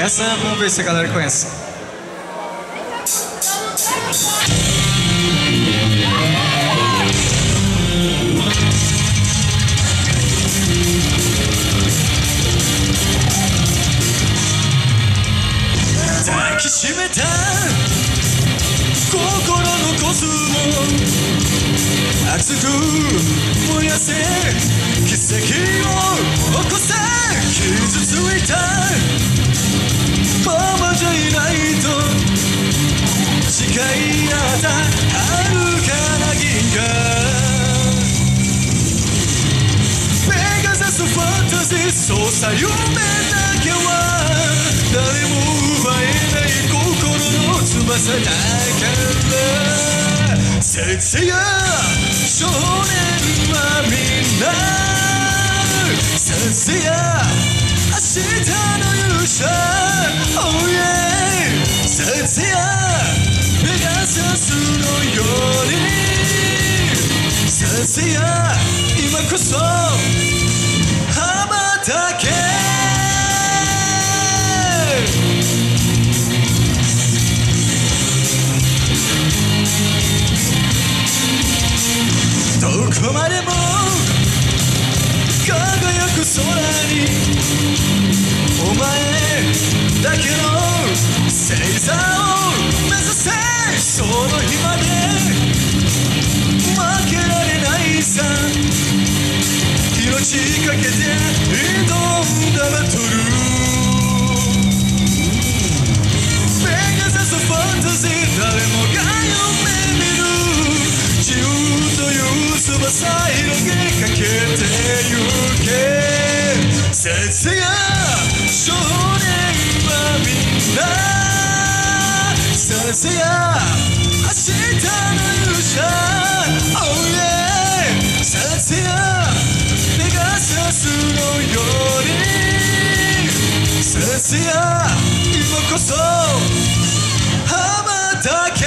Essa vamos ver se a galera conhece.抱きしめた心のコスモ熱く燃やせ奇跡を起こせ傷ついたままじゃいないと誓い合った遥かな銀河ペガサスファンタジーそうさ夢だけは誰も奪えない心の翼だから節夜少年はみんな節夜明日の勇者 Oh yeah 節夜ペガサスのように節夜今こそ羽ばたけどこまでも輝く空にお前だけの星座を目指せその日まで負けられないさ命かけて挑んだバトルペガサスファンタジー誰もが夢見る自由という翼広げかけてゆけ節夜少年はみんな節夜明日の勇者 Oh yeah 節夜ペガサスのように節夜今こそ羽ばたけ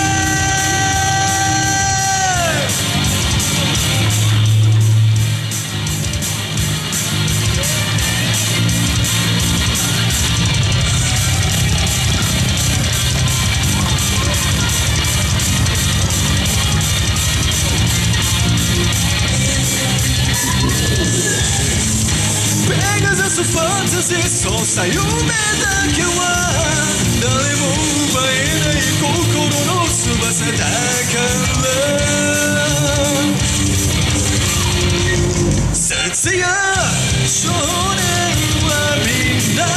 ファンタジーそうさ夢だけは誰も奪えない心の翼だから節夜少年はみんな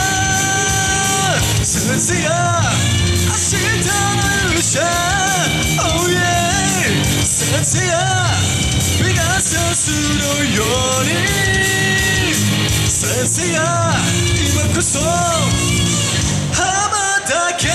節夜明日の勇者 Oh yeah 節夜ペガサスのように節夜今こそ羽ばたけ